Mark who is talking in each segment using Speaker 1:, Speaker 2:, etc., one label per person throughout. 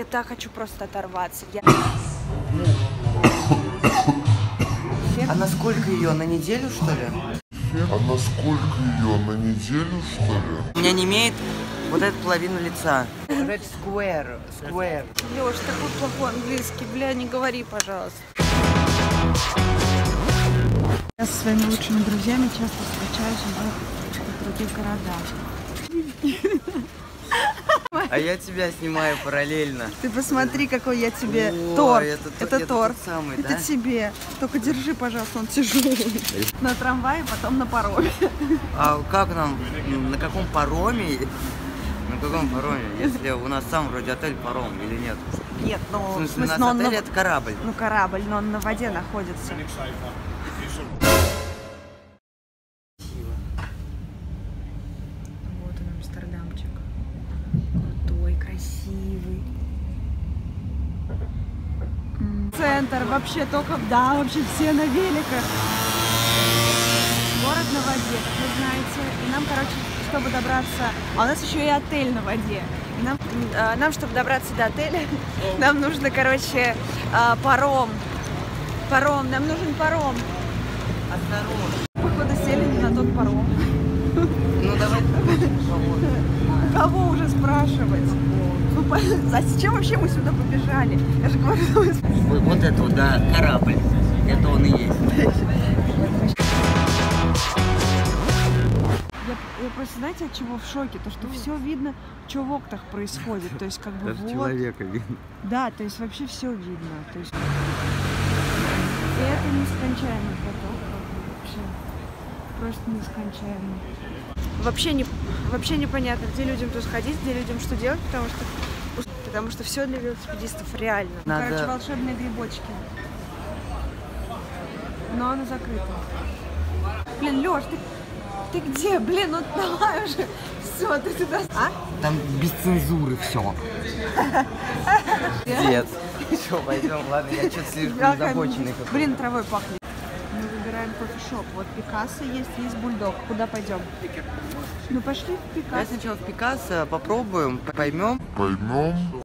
Speaker 1: Я так хочу просто оторваться.
Speaker 2: А насколько ее? На неделю, что ли?
Speaker 3: А насколько ее? На неделю, что ли?
Speaker 2: У меня не имеет вот эту половину лица. Это square.
Speaker 1: Лёш, такой плохой английский, бля, не говори, пожалуйста. Я со своими лучшими друзьями часто встречаюсь в других городах.
Speaker 2: А я тебя снимаю параллельно.
Speaker 1: Ты посмотри, какой я тебе.
Speaker 2: О,
Speaker 1: торт.
Speaker 2: это
Speaker 1: торт.
Speaker 2: тот самый,
Speaker 1: это
Speaker 2: да?
Speaker 1: тебе. Только держи, пожалуйста, он тяжелый. На трамвае, потом на пароме.
Speaker 2: А как нам? На каком пароме? На каком пароме? Если у нас сам вроде отель паром или нет?
Speaker 1: Нет, ну
Speaker 2: в смысле, у нас отель это корабль.
Speaker 1: Ну корабль, но он на воде находится. Вот он, Амстердамчик. Крутой, красивый. Центр вообще только, да, вообще все на великах. Город на воде, как вы знаете. И нам, короче, чтобы добраться... А у нас еще и отель на воде. И нам, чтобы добраться до отеля, нам нужно, короче, паром. Нам нужен паром.
Speaker 2: Осторожно.
Speaker 1: Походу сели не на тот паром.
Speaker 2: Ну давай.
Speaker 1: Кого уже спрашивать? А зачем вообще мы сюда побежали? Я же говорю,
Speaker 2: Вот это вот, да, корабль. Это он и есть.
Speaker 1: Я просто, знаете, от чего в шоке? То, что все видно, что в окнах происходит. То есть, как бы
Speaker 2: Даже
Speaker 1: вот...
Speaker 2: человека видно.
Speaker 1: Да, то есть вообще все видно. То есть... И это нескончаемый поток. Вообще. Просто нескончаемый. Вообще непонятно, где людям тут ходить, где людям что делать, потому что все для велосипедистов реально.
Speaker 2: Надо...
Speaker 1: Короче, волшебные грибочки. Но оно закрыто. Блин, Лёш, ты где? Блин, ну давай уже. Все, ты туда... А?
Speaker 2: Там без цензуры все. Нет. Все, пойдем, ладно, я что-то слишком озабоченный.
Speaker 1: Блин, травой пахнет. Мы выбираем кофешоп. Вот Пикассо есть Бульдог. Куда пойдем? Ну пошли в Пикассо.
Speaker 2: Давай сначала в Пикассо попробуем, поймем.
Speaker 3: Поймем.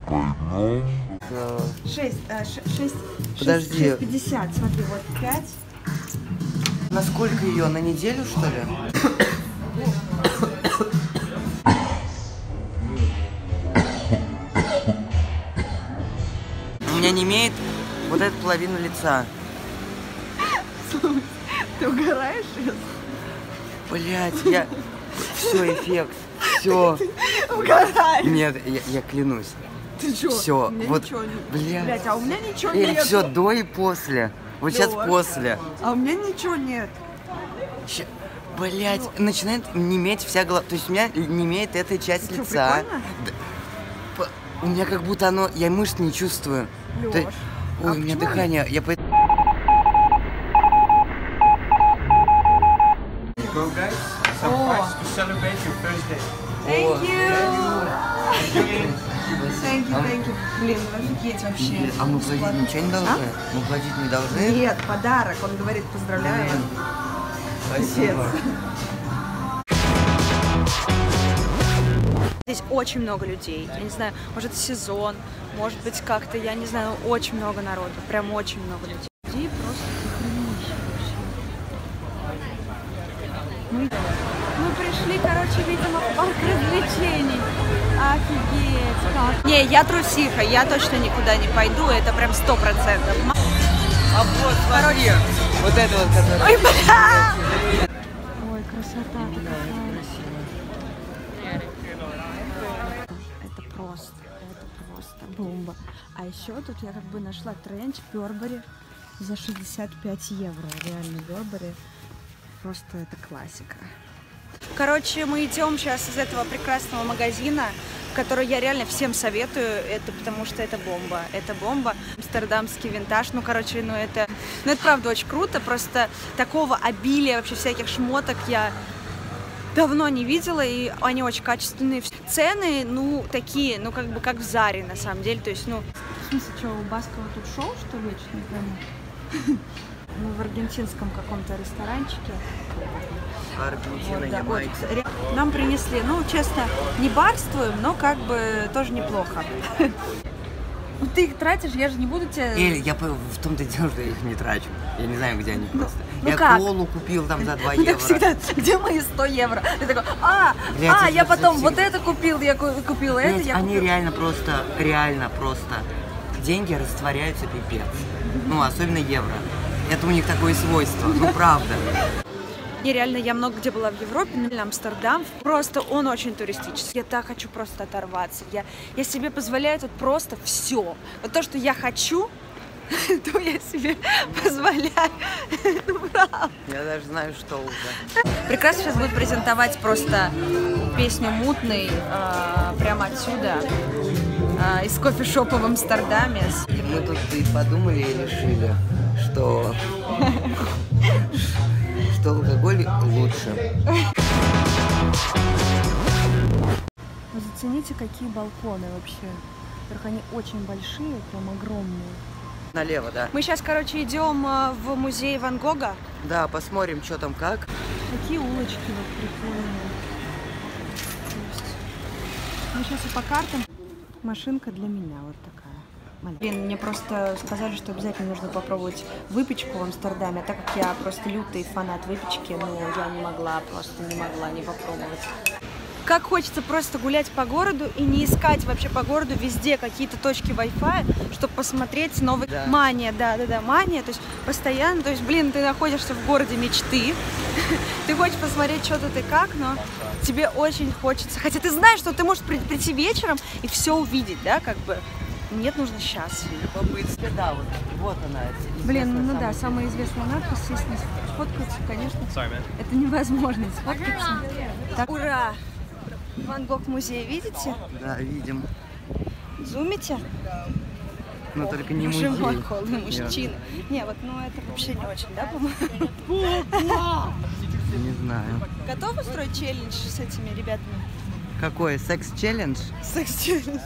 Speaker 1: 6,50. Смотри, вот 5.
Speaker 2: Насколько ее? На неделю, что ли? У меня не имеет вот эту половину лица.
Speaker 1: Ты угораешь сейчас?
Speaker 2: Блять, я... Все, эффект. Все.
Speaker 1: Угораешь.
Speaker 2: Нет, я клянусь.
Speaker 1: Ты чё?
Speaker 2: Все. Вот,
Speaker 1: блять. Блять, а у меня ничего
Speaker 2: Эль,
Speaker 1: нет.
Speaker 2: все до и после. Вот сейчас после.
Speaker 1: А у меня ничего нет.
Speaker 2: Блять, начинает неметь вся голова. То есть у меня не имеет эта часть
Speaker 1: Что,
Speaker 2: лица.
Speaker 1: прикольно?
Speaker 2: У меня как будто оно... Я мышц не чувствую.
Speaker 1: Лёш,
Speaker 2: Ой, у меня дыхание. Я по...
Speaker 1: Thank you. Блин, офигеть вообще.
Speaker 2: А мы платить ничего не должны? Мы платить не должны?
Speaker 1: Нет, подарок. Он говорит, поздравляем.
Speaker 2: Спасибо.
Speaker 1: Здесь очень много людей. Я не знаю, может сезон, может быть как-то, я не знаю, очень много народу. Прям очень много людей. Людей просто дохренище вообще. Мы пришли, короче, видимо, в парк развлечений. Офигеть, как. Не, я трусиха, я точно никуда не пойду, это прям 100%.
Speaker 2: А вот, смотри, вот это вот, который...
Speaker 1: Ой, бля! Ой, красота такая. Это просто бомба. А еще тут я как бы нашла тренч Burberry за 65 евро. Реально Burberry. Просто это классика. Короче, мы идем сейчас из этого прекрасного магазина, который я реально всем советую, это потому что это бомба. Это бомба. Амстердамский винтаж. Ну, короче, это правда очень круто. Просто такого обилия вообще всяких шмоток я давно не видела, и они очень качественные. Цены, ну, такие, ну, как бы как в Заре, на самом деле. То есть, ну... В смысле, что, у Баскова тут шоу, что ли? Я не пойму. Мы в аргентинском каком-то ресторанчике.
Speaker 2: Аргентина,
Speaker 1: Вот, да,
Speaker 2: Ямайка.
Speaker 1: Нам принесли, ну, честно, не барствуем, но как бы тоже неплохо. Ну ты их тратишь, я же не буду тебе...
Speaker 2: Эль, я в том-то дело, что я их не трачу. Я не знаю, где они просто.
Speaker 1: Ну
Speaker 2: я
Speaker 1: как?
Speaker 2: колу купил там за 2
Speaker 1: Так
Speaker 2: евро.
Speaker 1: всегда, где мои 100 евро? Ты такой,
Speaker 2: Блядь,
Speaker 1: я
Speaker 2: это
Speaker 1: потом
Speaker 2: всегда.
Speaker 1: вот это купил, я купил это,
Speaker 2: Блядь,
Speaker 1: я
Speaker 2: они
Speaker 1: купил.
Speaker 2: реально просто деньги растворяются пипец. Ну, особенно евро. Это у них такое свойство, ну правда.
Speaker 1: И реально, я много где была в Европе, например, Амстердам, просто он очень туристический. Я так хочу просто оторваться. Я себе позволяю тут просто все. Вот то, что я хочу, то я себе позволяю. Ну, правда.
Speaker 2: Я даже знаю, что уже.
Speaker 1: Прекрасно сейчас будет презентовать просто песню «Мутный» прямо отсюда, из кофешопа в Амстердаме.
Speaker 2: Мы тут и подумали и решили, что алкоголь лучше.
Speaker 1: Вы зацените, какие балконы вообще. Во-первых, они очень большие, прям огромные.
Speaker 2: Налево, да.
Speaker 1: Мы сейчас, короче, идем в музей Ван Гога.
Speaker 2: Да, посмотрим, что там как.
Speaker 1: Такие улочки вот прикольные. Мы сейчас и по картам. Машинка для меня вот такая. Блин, мне просто сказали, что обязательно нужно попробовать выпечку в Амстердаме. А так как я просто лютый фанат выпечки, ну, я не могла не попробовать. Как хочется просто гулять по городу и не искать вообще по городу везде какие-то точки Wi-Fi, чтобы посмотреть новые...
Speaker 2: Да.
Speaker 1: Мания, да, мания, то есть постоянно, то есть, блин, ты находишься в городе мечты, ты хочешь посмотреть, что тут и как, но тебе очень хочется, хотя ты знаешь, что ты можешь прийти вечером и все увидеть, да, как бы, нет, нужно сейчас.
Speaker 2: Любопытство, да, вот она.
Speaker 1: Блин, ну да, самая известная надпись, если не сфоткаться, конечно, это невозможно сфоткаться. Так, ура! Ван Гог музей, видите?
Speaker 2: Да, видим.
Speaker 1: Зумите?
Speaker 2: Но только не
Speaker 1: Боже
Speaker 2: музей.
Speaker 1: мой, холодный мужчина. Не, вот, ну это вообще не очень, да, по-моему?
Speaker 2: Не знаю.
Speaker 1: Готовы устроить челлендж с этими ребятами?
Speaker 2: Какой? Секс-челлендж?
Speaker 1: Секс-челлендж.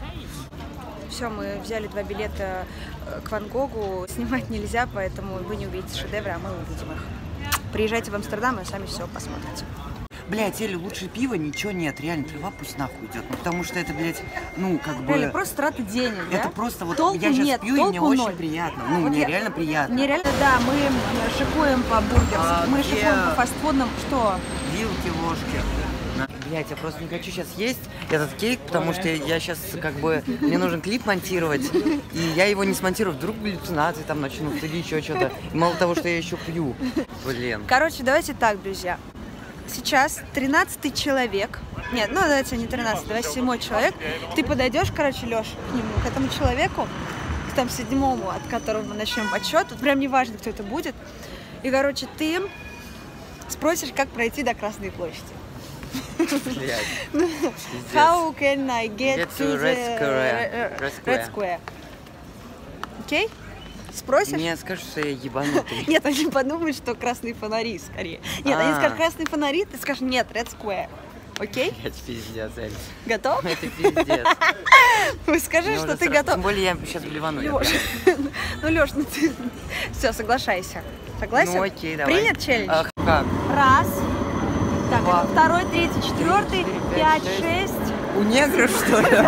Speaker 1: Все, мы взяли 2 билета к Ван Гогу. Снимать нельзя, поэтому вы не увидите шедевры, а мы увидим их. Приезжайте в Амстердам и сами все посмотрите.
Speaker 2: Блядь, Эля, лучше пива ничего нет, реально, трава пусть нахуй идет. Ну, потому что это, блядь, ну, как бы...
Speaker 1: Реально, просто трата денег, да?
Speaker 2: Это просто вот,
Speaker 1: толку
Speaker 2: я сейчас
Speaker 1: нет,
Speaker 2: пью, и мне
Speaker 1: толку
Speaker 2: очень
Speaker 1: ноль.
Speaker 2: приятно. Ну,
Speaker 1: Вот
Speaker 2: мне
Speaker 1: я-
Speaker 2: реально приятно.
Speaker 1: Мне реально, да, мы шикуем по бургерам, мы
Speaker 2: где?
Speaker 1: шикуем по фастфудным. Что?
Speaker 2: Вилки, ложки. Блять, я просто не хочу сейчас есть этот кейк, потому что я сейчас как бы, мне нужен клип монтировать, и я его не смонтирую, вдруг галлюцинации там начнутся или еще что-то. Мало того, что я еще пью. Блин.
Speaker 1: Короче, давайте так, друзья. Сейчас 13-й человек. Нет, ну давайте не 13, давай 7-й человек. Ты подойдешь, короче, Лёш, к нему, к этому человеку, к там 7-му, от которого мы начнем подсчет. Тут прям не важно, кто это будет. И, короче, ты спросишь, как пройти до Красной площади.
Speaker 2: Блядь.
Speaker 1: How can I get to the
Speaker 2: Red
Speaker 1: Red Square? Окей? Спросишь?
Speaker 2: Мне скажут, что я ебанутый.
Speaker 1: Нет, они подумают, что красные фонари скорее. Нет, они скажут красные фонари, ты скажешь нет, Red Square. Окей?
Speaker 2: Это пиздец, Эль.
Speaker 1: Готов?
Speaker 2: Это пиздец.
Speaker 1: Скажи,
Speaker 2: Мне
Speaker 1: что
Speaker 2: уже
Speaker 1: ты
Speaker 2: страшно.
Speaker 1: готов.
Speaker 2: Тем более я сейчас блевану. я
Speaker 1: Лёш,
Speaker 2: прям.
Speaker 1: ну Лёш, ну ты... Все, соглашайся. Согласен?
Speaker 2: Ну окей, давай.
Speaker 1: Принят челлендж?
Speaker 2: Ах, как?
Speaker 1: Раз. Так,
Speaker 2: Два.
Speaker 1: это второй, третий, четвертый, 5, 6.
Speaker 2: У негров, что ли?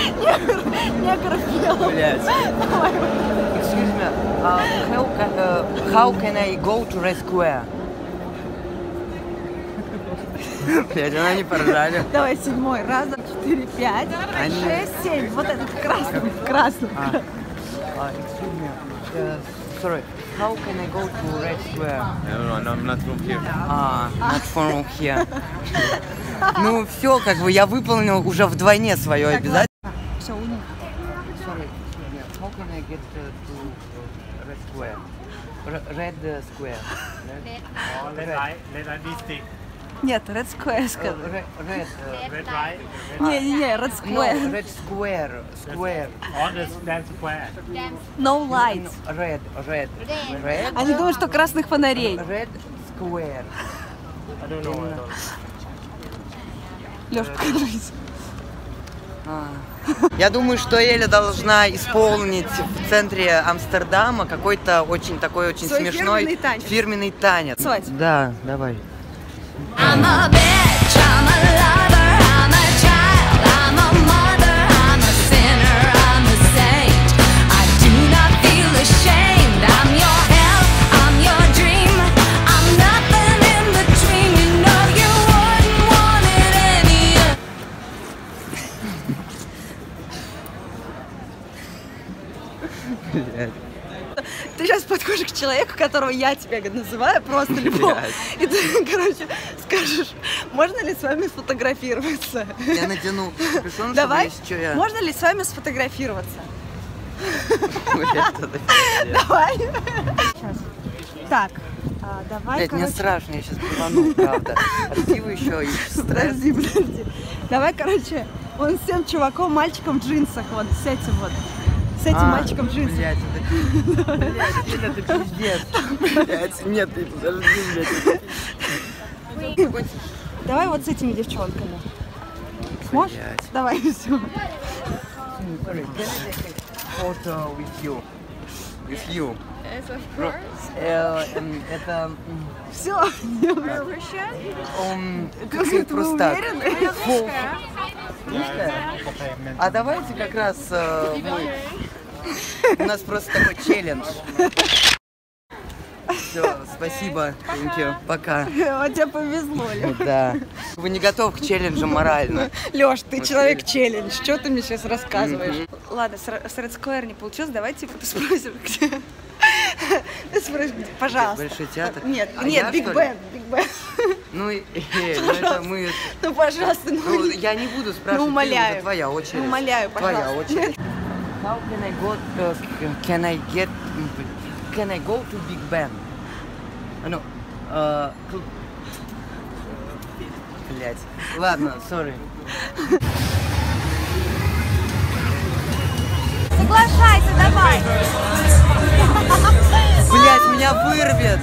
Speaker 1: Негр пел.
Speaker 2: Блядь. Excuse me, how can I go to Red Square? Блядь, она не поржали.
Speaker 1: Давай, 7. Раз, два, 4, 5, 6, 7. Вот этот красный, красный.
Speaker 2: Excuse me, sorry, how can I go to Red Square?
Speaker 4: No, I'm not from here.
Speaker 2: Not from here. Ну все, как бы я выполнил уже вдвойне свое обязательство.
Speaker 1: Все, у них.
Speaker 2: Sorry, excuse me, how can I get to Red Square? Red Square.
Speaker 4: Red light district.
Speaker 1: Нет, Red Square сказал.
Speaker 2: Red.
Speaker 4: Red light.
Speaker 1: Не, Red
Speaker 2: No,
Speaker 1: Square.
Speaker 2: Red Square. Square.
Speaker 4: On the damn square.
Speaker 1: No lights.
Speaker 2: Red.
Speaker 1: Они думают, что красных фонарей.
Speaker 2: Red Square.
Speaker 4: I don't know.
Speaker 1: Лёш, покажись.
Speaker 2: Я думаю, что Эля должна исполнить в центре Амстердама какой-то очень такой очень
Speaker 1: Свой
Speaker 2: смешной
Speaker 1: фирменный танец.
Speaker 2: фирменный танец.
Speaker 1: Танцевать?
Speaker 2: Да, давай.
Speaker 5: I'm a bitch, I'm a lover, I'm a child, I'm a mother, I'm a sinner, I'm a saint.
Speaker 2: блядь.
Speaker 1: Ты сейчас подходишь к человеку, которого я тебя называю просто любого. И ты, короче, скажешь, можно ли с вами сфотографироваться?
Speaker 2: Я натяну капюшон,
Speaker 1: Давай,
Speaker 2: чтобы если что я...
Speaker 1: можно ли с вами сфотографироваться?
Speaker 2: Блядь, это
Speaker 1: Давай. Сейчас. Так, давай,
Speaker 2: блядь, мне
Speaker 1: короче...
Speaker 2: страшно, я сейчас плану, правда. От пива еще и стресс.
Speaker 1: Подожди. Давай, короче, вон с тем чуваком, мальчиком в джинсах, вот, с этим вот. С этим мальчиком в джинсах.
Speaker 2: Блядь, это пиздец. Блядь, нет, ты подожди, блядь.
Speaker 1: Давай вот с этими девчонками. Сможешь?
Speaker 2: Блядь.
Speaker 1: Давай, все.
Speaker 2: Sorry, can I take a photo with you? With you.
Speaker 5: Yes, of course.
Speaker 2: Это...
Speaker 1: Все.
Speaker 2: Как просто так.
Speaker 1: уверены?
Speaker 2: Русская? А давайте как раз у нас просто такой челлендж. Все, спасибо, thank you, пока.
Speaker 1: Вот тебе повезло, Лёш.
Speaker 2: Да. Вы не готов к челленджу морально.
Speaker 1: Лёш, ты человек-челлендж. Что ты мне сейчас рассказываешь? Ладно, с Red Square не получилось. Давай, типа, ты спросишь, где... Ты спросишь, где, пожалуйста.
Speaker 2: Большой театр?
Speaker 1: Нет,
Speaker 2: А
Speaker 1: нет,
Speaker 2: я,
Speaker 1: Биг
Speaker 2: что ли?
Speaker 1: Бен, Биг Бен.
Speaker 2: Ну, это мы...
Speaker 1: Ну, пожалуйста,
Speaker 2: Ну, я не буду спрашивать,
Speaker 1: Ну, умоляю.
Speaker 2: это твоя очередь.
Speaker 1: Ну, умоляю,
Speaker 2: Твоя
Speaker 1: пожалуйста.
Speaker 2: очередь. How can I go to Big Ben? Ну, блять. Ладно, sorry.
Speaker 1: Соглашайся, давай.
Speaker 2: Блять, меня вырвет.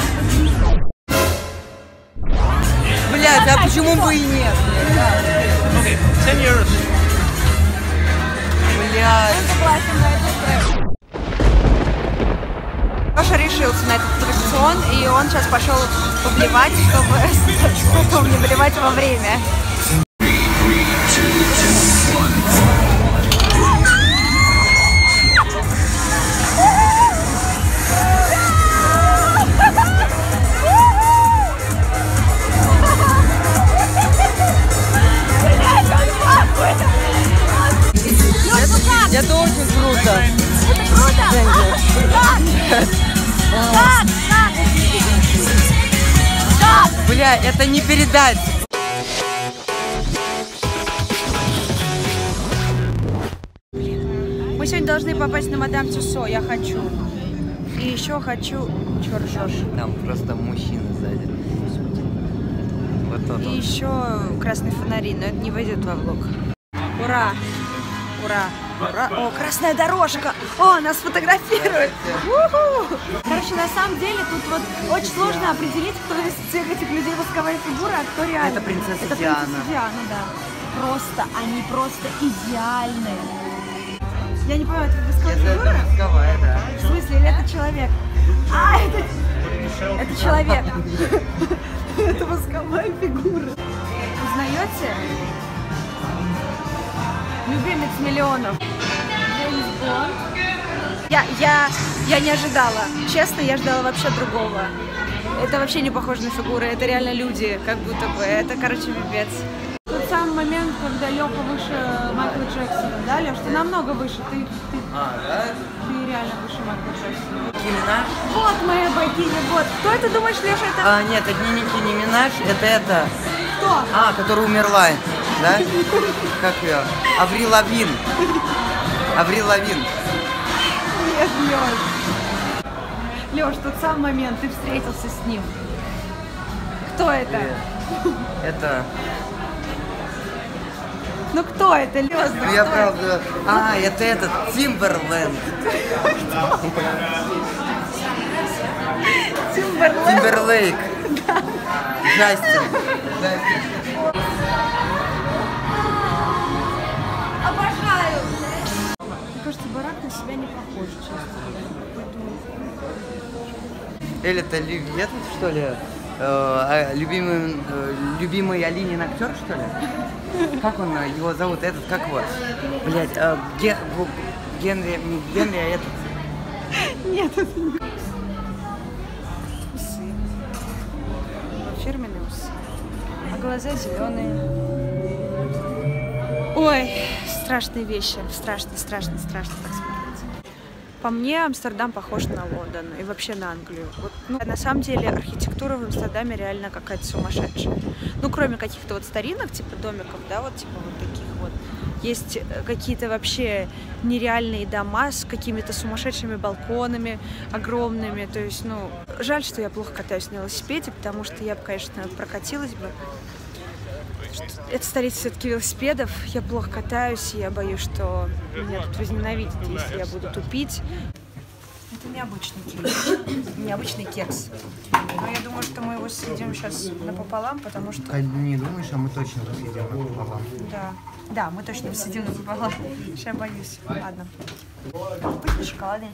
Speaker 2: Блять, а почему бы и нет?
Speaker 4: Okay, 10 euros.
Speaker 2: Блять.
Speaker 1: Согласен на этот трек. Лёша решился на этот аттракцион, и он сейчас пошел поблевать, чтобы потом не блевать во время.
Speaker 2: Это очень круто.
Speaker 1: Это круто! Как?
Speaker 2: Бля, это не передать.
Speaker 1: Мы сегодня должны попасть на Мадам Тюссо, я хочу. И еще хочу... Чё ржёшь?
Speaker 2: Там просто мужчина сзади. Вот тот
Speaker 1: И
Speaker 2: он.
Speaker 1: еще красные фонари, но это не войдет во влог. Ура! Ура! Ура! О, красная дорожка! О, нас фотографируют! У-ху! Короче, на самом деле тут вот очень сложно определить, кто из всех этих людей восковая фигура, а кто реально.
Speaker 2: Это принцесса
Speaker 1: Это
Speaker 2: Диана.
Speaker 1: принцесса Диана, да. Просто, они просто идеальные. Я не понимаю, это восковая фигура?
Speaker 2: Это мозговая, да.
Speaker 1: В смысле, или это человек? А, это человек. Это восковая фигура. Узнаете? Любимец миллионов. Джеймс Бонд. Я не ожидала. Честно, я ждала вообще другого. Это вообще не похоже на фигуры. Это реально люди, как будто бы. Это, короче, пипец. Тот самый момент, когда Лёха выше Майкла Джексона, да, Лёш? Ты намного выше. Ты
Speaker 2: Да?
Speaker 1: реально выше Майкла Джексона.
Speaker 2: Ники Минаж?
Speaker 1: Вот моя богиня, вот. Кто это, думаешь, Леша, это?
Speaker 2: Нет, это не Ники, не Минаж, это.
Speaker 1: Кто?
Speaker 2: Которая умерла, да? Как ее? Аврил Лавин. Аврил Лавин.
Speaker 1: Нет, Лёш. Лёш, тот самый момент, ты встретился с ним. Кто это?
Speaker 2: Это.
Speaker 1: Ну кто это, Лёш?
Speaker 2: Ну я правда. Это этот Тимберленд.
Speaker 1: Тимберлейк.
Speaker 2: Тимберлейк. Джастин.
Speaker 1: Обожаю. Мне кажется, барак на себя не похож, честно. Поэтому...
Speaker 2: Или это Этот, что ли? Любимый Алинин актер, что ли? Как он его зовут? Этот, как его? Блять, Генри, а этот.
Speaker 1: Нет, это не... Усы. Фирменные усы. А глаза зеленые. Ой, страшные вещи. Страшно так смотреть. По мне, Амстердам похож на Лондон и вообще на Англию. Вот, ну, на самом деле архитектура в Амстердаме реально какая-то сумасшедшая. Ну, кроме каких-то вот старинных, типа домиков, да, вот типа вот таких вот. Есть какие-то вообще нереальные дома с какими-то сумасшедшими балконами огромными. То есть, ну, жаль, что я плохо катаюсь на велосипеде, потому что я бы, конечно, прокатилась бы. Это столица все-таки велосипедов. Я плохо катаюсь, и я боюсь, что меня тут возненавидят, если я буду тупить. Это необычный кекс. Но я думаю, что мы его съедим сейчас напополам, потому что...
Speaker 2: Не думаешь, а мы точно съедим напополам.
Speaker 1: Да, мы точно его съедим напополам. Сейчас я боюсь. Ладно. Вкусный шоколадный.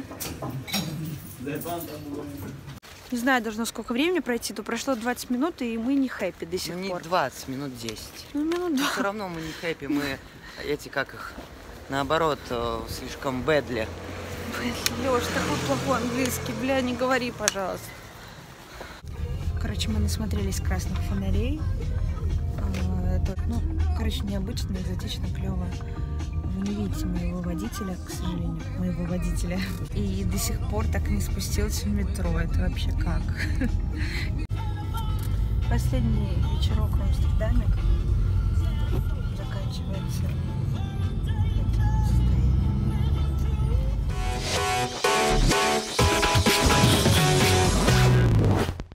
Speaker 1: Не знаю, должно сколько времени пройти, то прошло 20 минут, и мы не хэппи до сих
Speaker 2: Ну,
Speaker 1: пор.
Speaker 2: не 20, минут 10.
Speaker 1: Ну, минут 20.
Speaker 2: Все равно мы не хэппи, мы эти, как их, наоборот, слишком бэдли.
Speaker 1: Лёш, такой плохой английский, бля, не говори, пожалуйста. Короче, мы насмотрелись красных фонарей. Это, ну, короче, необычно, экзотично, клево. Вы не видите моего водителя, к сожалению, моего водителя. И до сих пор так и не спустился в метро. Это вообще как? Последний вечерок в Амстердаме заканчивается